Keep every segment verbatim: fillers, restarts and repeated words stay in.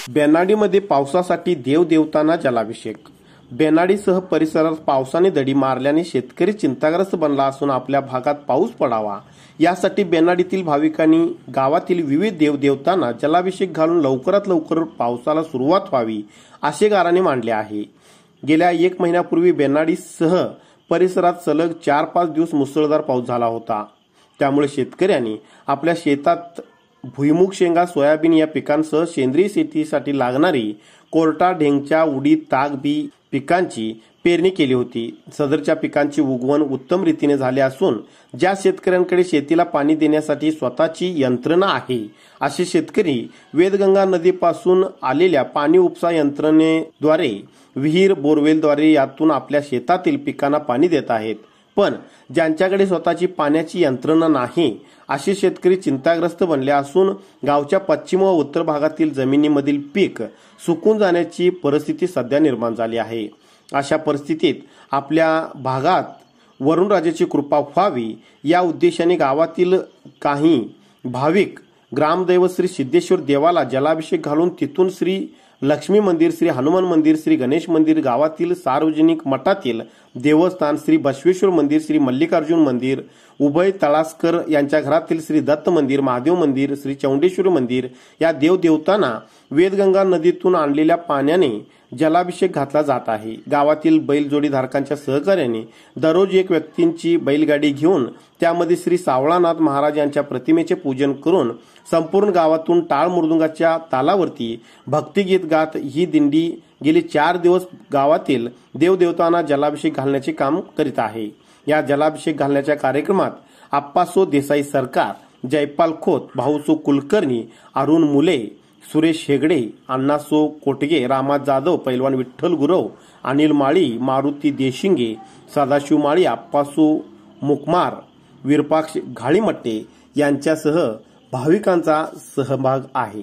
बेनाडीमध्ये पावसासाठी देवदेवतांना जलाभिषेक। बेनाडीसह परिसरात पावसाने दडी मारल्याने शेतकरी चिंताग्रस्त बनला असून आपल्या भागात पाऊस पडावा यासाठी बेनाडीतील भाविकांनी गावातील विविध देवदेवतांना जलाभिषेक घालून लवकरात लवकर पावसाला सुरुवात व्हावी असे गाऱ्हाणे मांडले आहे। गेल्या एक महिन्यापूर्वी बेनाडीसह परिसरात सलग चार पाच दिवस मुसळधार पाऊस झाला होता। त्यामुळे शेतकऱ्यांनी आपल्या शेतात भुईमुग, शेंगा, सोयाबीन या पिकांसह सेंद्रिय शेतीसाठी लागणारी कोरटा, ढेंगच्या, उडीद, ताग बी पिकांची पेरणी केली होती। सदरच्या पिकांची उगवण उत्तम रीतीने झाले असून ज्या शेतकऱ्यांकडे शेतीला पाणी देण्यासाठी स्वतःची यंत्रणा आहे असे शेतकरी वेदगंगा नदीपासून आलेल्या पाणी उपसा यंत्रणेद्वारे विहीर, बोरवेलद्वारे यातून आपल्या शेतातील पिकांना पाणी देत आहेत। पण ज्यांच्याकडे स्वतःची पाण्याची यंत्रणा नाही असे शेतकरी चिंताग्रस्त बनले असून गावच्या पश्चिम व उत्तर भागातील जमिनीमधील पीक सुकून जाण्याची परिस्थिती सध्या निर्माण झाली आहे। अशा परिस्थितीत आपल्या भागात वरुणराजाची कृपा व्हावी या उद्देशाने गावातील काही भाविक ग्रामदैवत श्री सिद्धेश्वर देवाला जलाभिषेक घालून तिथून श्री लक्ष्मी मंदिर, श्री हनुमान मंदिर, श्री गणेश मंदिर, गावातील सार्वजनिक मठातील देवस्थान, श्री बसवेश्वर मंदिर, श्री मल्लिकार्जुन मंदिर, उभय तळासकर यांच्या घरातील श्री दत्त मंदिर, महादेव मंदिर, श्री चौंडेश्वर मंदिर या देवदेवतांना वेदगंगा नदीतून आणलेल्या पाण्याने जलाभिषेक घातला जात आहे। गावातील बैलजोडी धारकांच्या सहकार्याने दररोज एक व्यक्तींची बैलगाडी घेऊन त्यामध्ये श्री सावळानाथ महाराज यांच्या प्रतिमेचे पूजन करून संपूर्ण गावातून टाळ मृदुंगाच्या तालावरती भक्तिगीत गात ही दिंडी गेली चार दिवस गावातील देवदेवतांना जलाभिषेक घालण्याचे काम करीत आहे। या जलाभिषेक घालण्याच्या कार्यक्रमात आप्पासो देसाई सरकार, जयपाल खोत, भाऊसो कुलकर्णी, अरुण मुले, सुरेश हेगडे, अण्णासो कोटगे, रामा जाधव, पैलवान विठ्ठल गुरव, अनिल माळी, मारुती देशिंगे, सदाशिव माळी, आप्पासो मुकमार, विरपाक्ष घाळीमट्टे यांच्यासह भाविकांचा सहभाग आहे।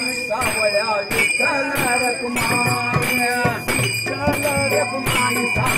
सावळ्या विठ्ठल रखुमाई, विठ्ठल रखुमाई।